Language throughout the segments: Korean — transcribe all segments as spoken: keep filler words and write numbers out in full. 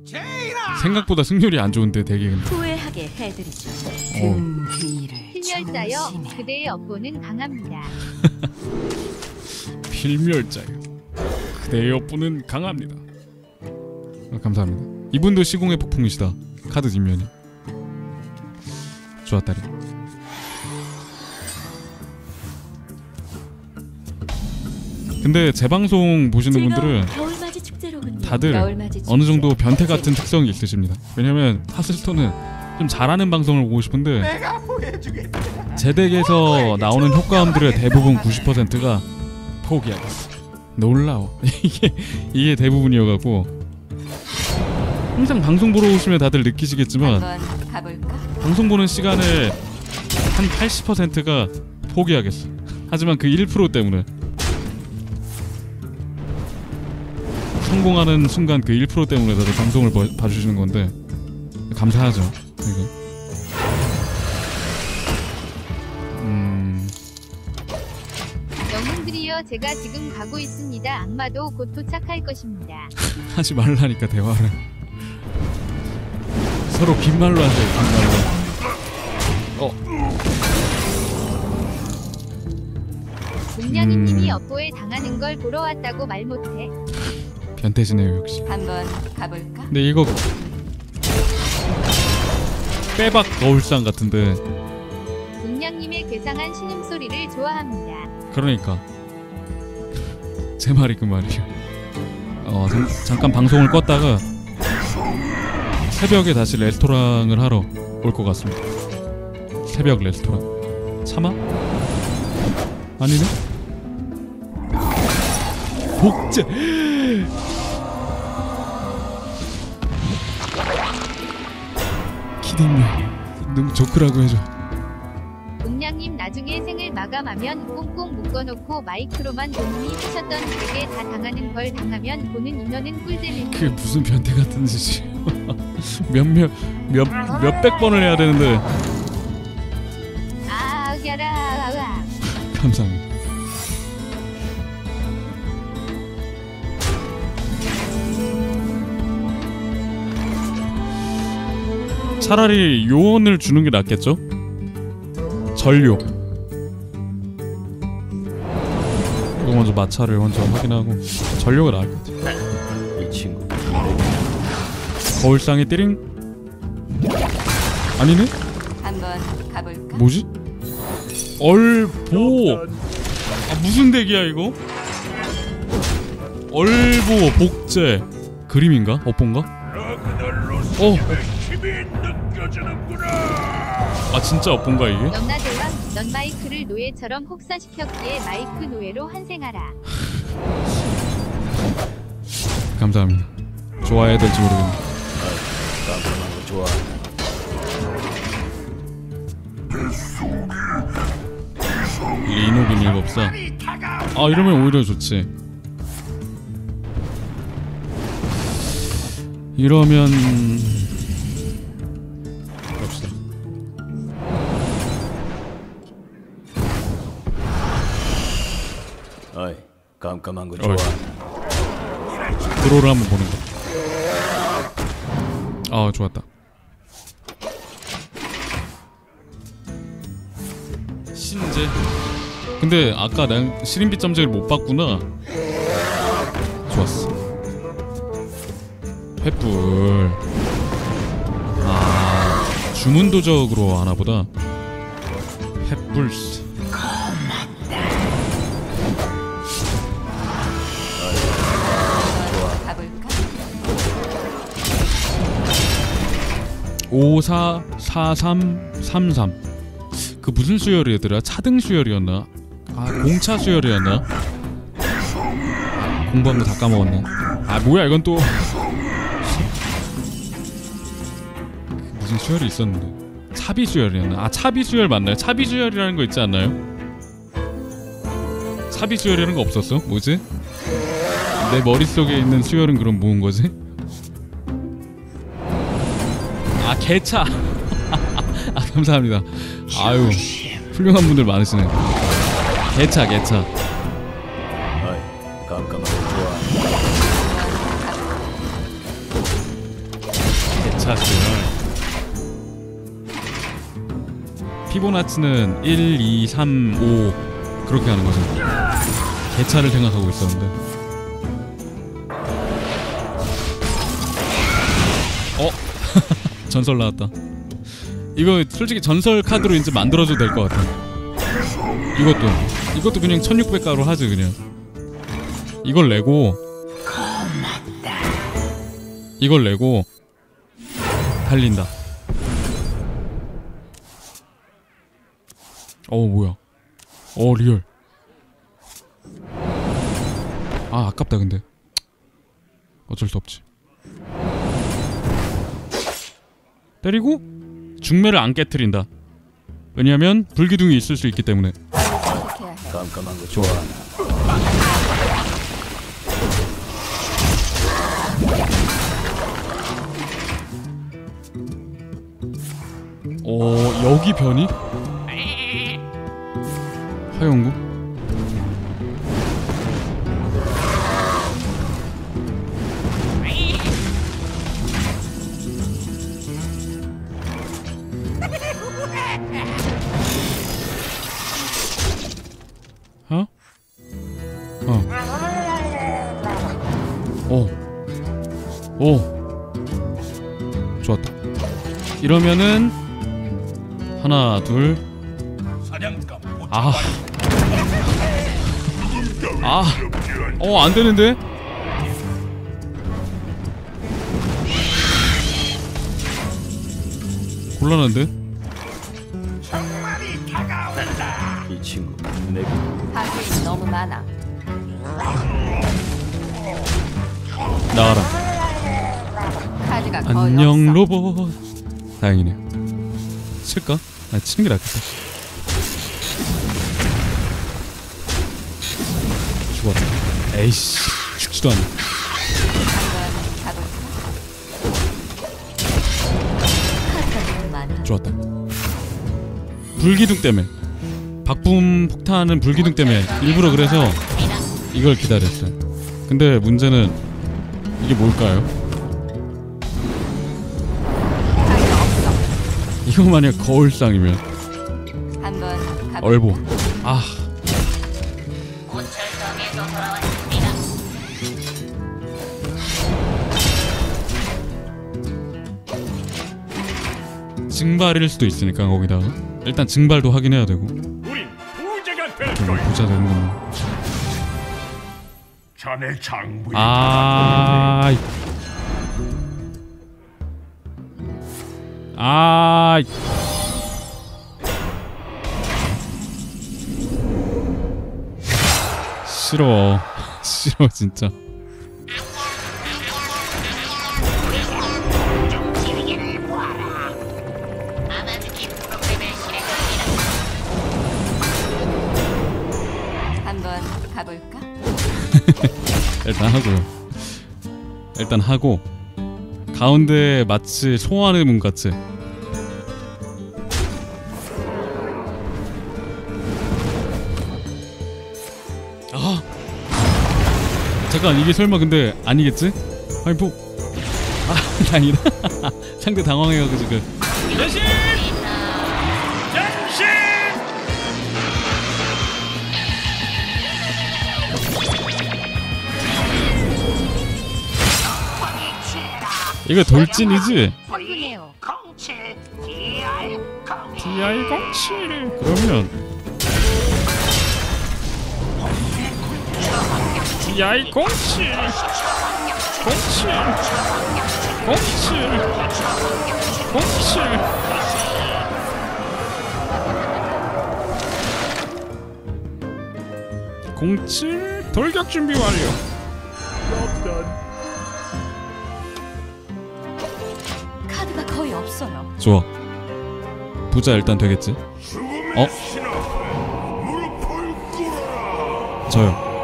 생각보다 승률이 안 좋은데 되게 근데. 후회하게 해드리죠. 어. 등 뒤를 필멸자여, 그대의 업보는 강합니다. 필멸자요. 그대의 업보는 강합니다. 아, 감사합니다. 이분도 시공의 폭풍이시다. 카드 뒷면이. 좋았다리. 근데 제 방송 보시는 분들은 다들 어느 정도 변태 같은 특성이 있으십니다. 왜냐면 하스스톤은 좀 잘하는 방송을 보고 싶은데 제 덱에서 나오는 효과음들의 대부분 구십 퍼센트가 포기하겠어. 놀라워. 이게 이게 대부분이어갖고 항상 방송 보러 오시면 다들 느끼시겠지만 방송 보는 시간을 한 팔십 퍼센트가 포기하겠어. 하지만 그 일 퍼센트 때문에 성공하는 순간 그 일 퍼센트 때문에 다들 방송을 봐, 봐주시는 건데 감사하죠. 되게. 음... 영웅들이여, 제가 지금 가고 있습니다. 악마도 곧 도착할 것입니다. 하지 말라니까 대화를. 서로 빈말로 하세요. 빈말로. 어. 공냥이님이 음... 업보에 당하는 걸 보러 왔다고 말 못해. 변태시네요 역시. 한번 가볼까? 근데 이거 빼박 거울상 같은데. 공냥님의 괴상한 신음소리를 좋아합니다. 그러니까 제 말이 그 말이에요. 어 잠, 잠깐 방송을 껐다가 새벽에 다시 레스토랑을 하러 올 것 같습니다. 새벽 레스토랑. 참아? 아니네? 복제! 키딩미 너무 조크라고 해줘. 공냥님 나중에 생을 마감하면 꽁꽁 묶어놓고 마이크로만 본인이 하셨던 덱에 다 당하는 걸 당하면 보는 인연은 꿀잼입니다. 그게 무슨 변태 같은 짓이. 몇몇 몇 몇백 번을 해야 되는데. 아, 야라. 감사합니다. 차라리 요원을 주는 게 낫겠죠? 전료. 이거 먼저 마찰을 먼저 확인하고 전료가 나을 것 같아. 이 친구. 거울상에 띠링? 아니네? 한번 가볼까? 뭐지? 얼보. 아 무슨 덱이야 이거? 얼보 복제 그림인가? 업본가? 어. 아 진짜 업본가 이게? 염라대왕, 넌 마이크를 노예처럼 혹사시켰기에 마이크 노예로 환생하라. 감사합니다. 좋아해야 될지 모르겠네. 깜깜한 거 좋아. 리노빈 일곱사. 아 이러면 오히려 좋지. 이러면 갑시다. 어이, 깜깜한 거 좋아. 드로를 한번 보는 거. 아 좋았다. 신제. 근데 아까 난 시린빛 점쟁이를 못 봤구나. 좋았어. 횃불. 아 주문 도적으로 하나보다. 횃불. 오사 사삼 삼삼. 그 무슨 수열이더라? 차등 수열이었나? 아 공차 수열이었나? 공부한 거 다 까먹었네. 아 뭐야 이건 또 무슨 수열이 있었는데. 차비 수열이었나? 아 차비 수열 맞나요? 차비 수열이라는 거 있지 않나요? 차비 수열이라는 거 없었어? 뭐지? 내 머릿속에 있는 수열은 그럼 뭔 거지? 아 개차. 아 감사합니다. 아유 훌륭한 분들 많으시네. 개차 개차. 어이, 깜깜한 거 좋아. 개차수열. 피보나치는 일, 이, 삼, 오 그렇게 하는 거죠. 개차를 생각하고 있었는데. 어? 전설 나왔다. 이거 솔직히 전설 카드로 이제 만들어줘도 될 것 같아. 이것도 이것도 그냥 천육백 가로 하지 그냥. 이걸 내고 이걸 내고 달린다. 어 뭐야? 어 리얼. 아 아깝다 근데. 어쩔 수 없지. 때리고 중매를 안 깨트린다. 왜냐면 불기둥이 있을 수 있기 때문에. 깜깜한 거 좋아하나? 어 여기 변이? 화영구? 어? 어. 오. 오. 좋았다. 이러면은 하나, 둘. 아. 아. 어, 안 되는데? 곤란한데? 이 친구 내 하수인이 너무 많아. 나와라. 카드가 거의 안녕 없어. 로봇. 다행이네. 칠까? 아 치는 게 낫겠다. 죽었다. 에이씨 죽지도 않네. 한번 가볼까? 카드가 너무 많아. 좋았다. 불기둥 때문에 박붐 폭탄은 불기둥 때문에 일부러 그래서 이걸 기다렸어요. 근데 문제는 이게 뭘까요? 카드가 없어. 이거 만약 거울상이면 한번 가볼까? 얼보. 아 증발일 수도 있으니까 거기다가 일단 증발도 확인해야 되고. 우린 부자가 될 뭐 거야. 부자 되는 건 자네 장부에 아, 아, 싫어, 싫어 진짜. 한번 가볼까? 일단 하고요. 일단 하고 가운데 마치 소환의 문 같이. 아 잠깐 이게 설마 근데 아니겠지? 아니 뭐 아 다행이다. 상대 당황해가지고 지금. 대신 대신 이거 돌진이지? 펑크네요. 디아이 공칠 그러면 디아이 공칠 공칠 공칠 공칠 공칠 돌격 준비 완료. 카드가 거의 없어요. 좋아. 부자 일단 되겠지? 어? 저요.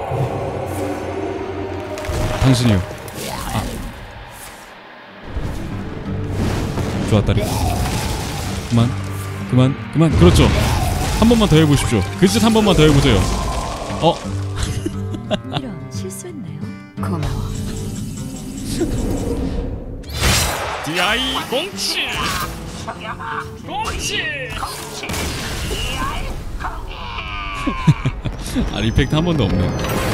당신이요. 아. 좋았다리. 그만. 그만. 그만. 그렇죠. 한 번만 더 해보십시오. 그 짓 한 번만 더 해보세요. 어? 이런 실수했나요? 고마워. 디아이 공치. 공치. 아, 이펙트 한 번도 없네.